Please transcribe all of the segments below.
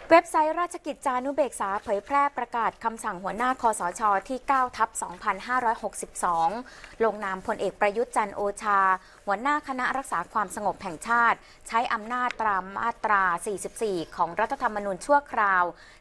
เว็บไซต์ราชกิจจานุเบกษาเผยแพร่ประกาศคำสั่งหัวหน้าคสช.ที่ 9/2562 ลงนามพลเอกประยุทธ์จันทร์โอชาหัวหน้าคณะรักษาความสงบแห่งชาติใช้อำนาจตามมาตรา 44 ของรัฐธรรมนูญชั่วคราว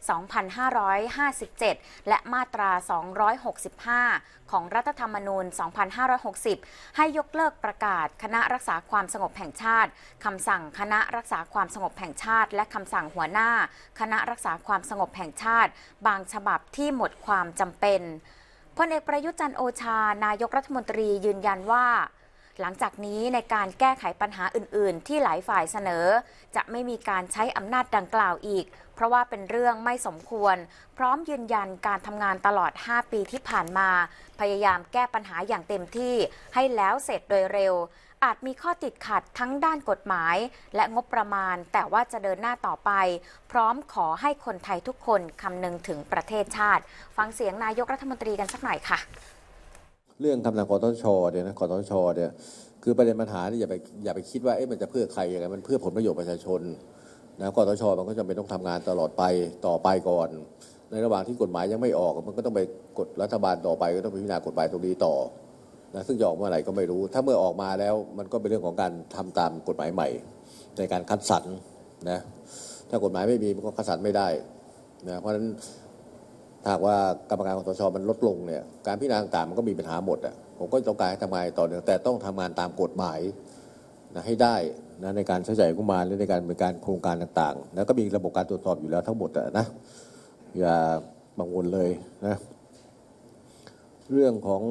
2557 และมาตรา 265 ของรัฐธรรมนูญ 2560 ให้ยกเลิกประกาศคณะรักษาความสงบแห่งชาติคำสั่งคณะรักษาความสงบแห่งชาติและคำสั่งหัวหน้าคณะรักษาความสงบแห่งชาติบางฉบับที่หมดความจำเป็นพลเอกประยุทธ์จันทร์โอชานายกรัฐมนตรียืนยันว่าหลังจากนี้ในการแก้ไขปัญหาอื่นๆที่หลายฝ่ายเสนอจะไม่มีการใช้อำนาจดังกล่าวอีกเพราะว่าเป็นเรื่องไม่สมควรพร้อมยืนยันการทำงานตลอด 5 ปีที่ผ่านมาพยายามแก้ปัญหาอย่างเต็มที่ให้แล้วเสร็จโดยเร็วอาจมีข้อติดขัดทั้งด้านกฎหมายและงบประมาณแต่ว่าจะเดินหน้าต่อไปพร้อมขอให้คนไทยทุกคนคำนึงถึงประเทศชาติฟังเสียงนายกรัฐมนตรีกันสักหน่อยค่ะเรื่องคำสั่งคสช.เนี่ยนะคสช.เนี่ยคือประเด็นปัญหาที่อย่าไปคิดว่ามันจะเพื่อใครยังไงมันเพื่อผลประโยชน์ประชาชนนะคสช.มันก็จำเป็นต้องทำงานตลอดไปต่อไปก่อนในระหว่างที่กฎหมายยังไม่ออกมันก็ต้องไปกดรัฐบาลต่อไปก็ต้องไปพิจารณากฎหมายตรงนี้ต่อนะซึ่งจะออกเมื่อไหร่ก็ไม่รู้ถ้าเมื่อออกมาแล้วมันก็เป็นเรื่องของการทำตามกฎหมายใหม่ในการคัดสรรนะถ้ากฎหมายไม่มีมันก็คัดสรรไม่ได้นะเพราะฉะนั้นถ้าว่ากรรมการคสช.มันลดลงเนี่ยการพิจารณาต่างๆมันก็มีปัญหาหมดอ่ะผมก็ต้องการให้ทำงานต่อเนื่องแต่ต้องทำงานตามกฎหมายนะให้ได้นะในการใช้จ่ายงบประมาณหรือในการดำเนินการโครงการต่างๆแล้วก็มีระบบการตรวจสอบอยู่แล้วทั้งหมดนะอย่ากังวลเลยนะเรื่องของ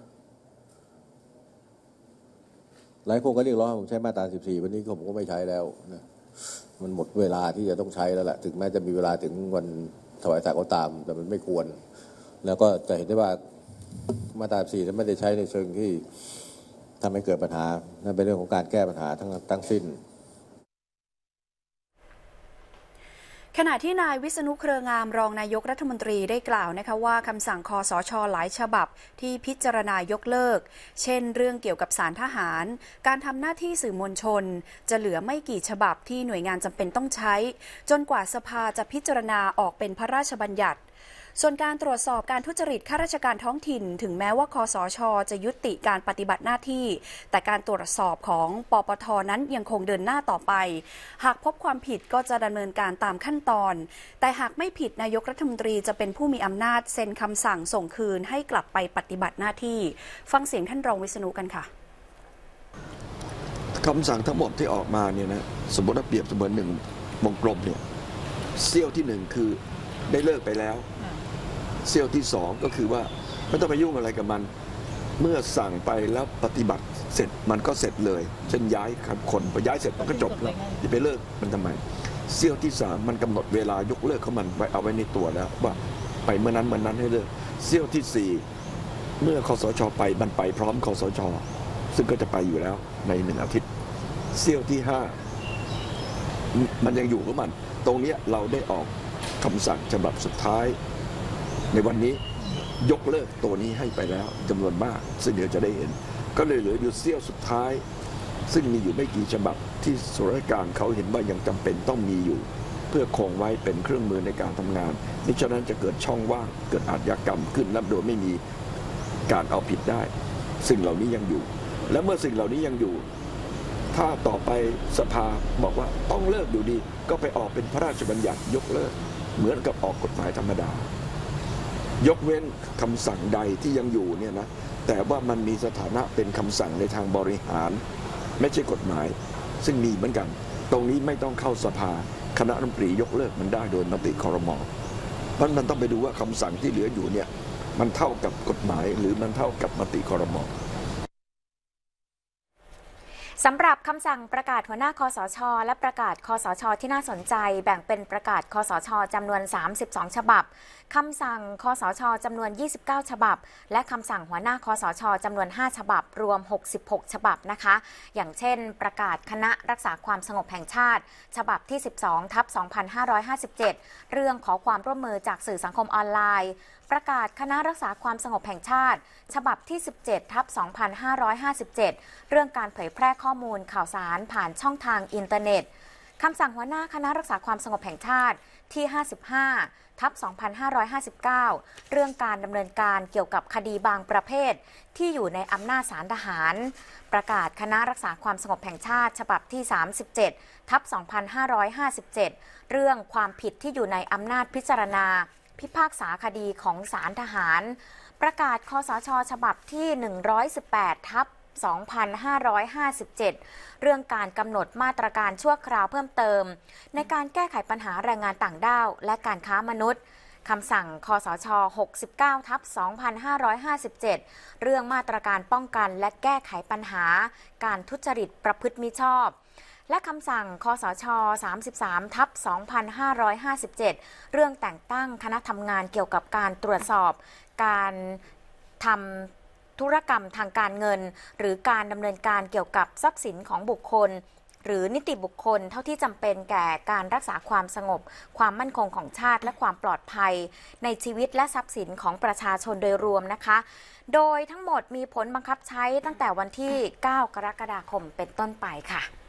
หลายคนก็เรียกร้องผมใช้มาตรา 14 วันนี้ผมก็ไม่ใช้แล้วนะมันหมดเวลาที่จะต้องใช้แล้วแหละถึงแม้จะมีเวลาถึงวันถวายสัตย์ก็ตามแต่มันไม่ควรแล้วก็จะเห็นได้ว่ามาตรา 14 นั้นไม่ได้ใช้ในเชิงที่ทำให้เกิดปัญหานั่นเป็นเรื่องของการแก้ปัญหาทั้งสิ้นขณะที่นายวิษณุเครืองามรองนายกรัฐมนตรีได้กล่าวนะคะว่าคำสั่งคสช.หลายฉบับที่พิจารณายกเลิกเช่นเรื่องเกี่ยวกับศาลทหารการทำหน้าที่สื่อมวลชนจะเหลือไม่กี่ฉบับที่หน่วยงานจำเป็นต้องใช้จนกว่าสภาจะพิจารณาออกเป็นพระราชบัญญัติส่วนการตรวจสอบการทุจริตข้าราชการท้องถิ่นถึงแม้ว่าคสช.จะยุติการปฏิบัติหน้าที่แต่การตรวจสอบของปปท.นั้นยังคงเดินหน้าต่อไปหากพบความผิดก็จะดำเนินการตามขั้นตอนแต่หากไม่ผิดนายกรัฐมนตรีจะเป็นผู้มีอำนาจเซ็นคำสั่งส่งคืนให้กลับไปปฏิบัติหน้าที่ฟังเสียงท่านรองวิษณุกันค่ะคำสั่งทั้งหมดที่ออกมาเนี่ยนะสมมติว่าเปรียบเสมือนหนึ่งวงกลมเนี่ยเสี้ยวที่หนึ่งคือได้เลิกไปแล้วเสี้ยวที่สองก็คือว่าไม่ต้องไปยุ่งอะไรกับมันเมื่อสั่งไปแล้วปฏิบัติเสร็จมันก็เสร็จเลยเช่นย้ายคนพอย้ายเสร็จมันก็จบแล้วจะไปเลิกมันทำไมเสี้ยวที่สามมันกำหนดเวลายกเลิกของมันไว้เอาไว้ในตัวแล้วว่าไปเมื่อนั้นให้เลิกเสี้ยวที่สี่เมื่อคสช.ไปมันไปพร้อมคสช.ซึ่งก็จะไปอยู่แล้วใน1 อาทิตย์เสี้ยวที่5มันยังอยู่ของมันตรงนี้เราได้ออกคำสั่งฉบับสุดท้ายในวันนี้ยกเลิกตัวนี้ให้ไปแล้วจำนวนมากซึ่งเดี๋ยวจะได้เห็นก็เลยเหลืออยู่เสี้ยวสุดท้ายซึ่งมีอยู่ไม่กี่ฉบับที่ส่วนราชการเขาเห็นว่ายังจำเป็นต้องมีอยู่เพื่อคงไว้เป็นเครื่องมือในการทำงานมิฉะนั้นจะเกิดช่องว่างเกิดอาชญากรรมขึ้นและโดยไม่มีการเอาผิดได้สิ่งเหล่านี้ยังอยู่และเมื่อสิ่งเหล่านี้ยังอยู่ถ้าต่อไปสภาบอกว่าต้องเลิกอยู่ดีก็ไปออกเป็นพระราชบัญญัติยกเลิกเหมือนกับออกกฎหมายธรรมดายกเว้นคำสั่งใดที่ยังอยู่เนี่ยนะแต่ว่ามันมีสถานะเป็นคำสั่งในทางบริหารไม่ใช่กฎหมายซึ่งมีเหมือนกันตรงนี้ไม่ต้องเข้าสภาคณะรัฐมนตรียกเลิกมันได้โดยมติครม.เพราะมันต้องไปดูว่าคำสั่งที่เหลืออยู่เนี่ยมันเท่ากับกฎหมายหรือมันเท่ากับมติครม. สำหรับคำสั่งประกาศหัวหน้าคสช.และประกาศคสช.ที่น่าสนใจแบ่งเป็นประกาศคสช.จำนวน32ฉบับคำสั่งคสช.จำนวน29ฉบับและคำสั่งหัวหน้าคสช.จำนวน5ฉบับรวม66ฉบับนะคะอย่างเช่นประกาศคณะรักษาความสงบแห่งชาติฉบับที่12/2557เรื่องขอความร่วมมือจากสื่อสังคมออนไลน์ประกาศคณะรักษาความสงบแห่งชาติฉบับที่17/2557เรื่องการเผยแพร่ข้อมูลข่าวสารผ่านช่องทางอินเทอร์เน็ตคำสั่งหัวหน้าคณะรักษาความสงบแห่งชาติที่ 55/2559 เรื่องการดำเนินการเกี่ยวกับคดีบางประเภทที่อยู่ในอำนาจศาลทหารประกาศคณะรักษาความสงบแห่งชาติฉบับที่ 37/2557 เรื่องความผิดที่อยู่ในอำนาจพิจารณาพิพากษาคดีของศาลทหารประกาศคสช.ฉบับที่ 118/2557 เรื่องการกำหนดมาตรการชั่วคราวเพิ่มเติมในการแก้ไขปัญหาแรงงานต่างด้าวและการค้ามนุษย์คำสั่งคสช. 69/2557 เรื่องมาตรการป้องกันและแก้ไขปัญหาการทุจริตประพฤติมิชอบและคำสั่งคสช. 33/2557 เรื่องแต่งตั้งคณะทำงานเกี่ยวกับการตรวจสอบการทำธุรกรรมทางการเงินหรือการดำเนินการเกี่ยวกับทรัพย์สินของบุคคลหรือนิติบุคคลเท่าที่จำเป็นแก่การรักษาความสงบความมั่นคงของชาติและความปลอดภัยในชีวิตและทรัพย์สินของประชาชนโดยรวมนะคะโดยทั้งหมดมีผลบังคับใช้ตั้งแต่วันที่ 9 กรกฎาคมเป็นต้นไปค่ะ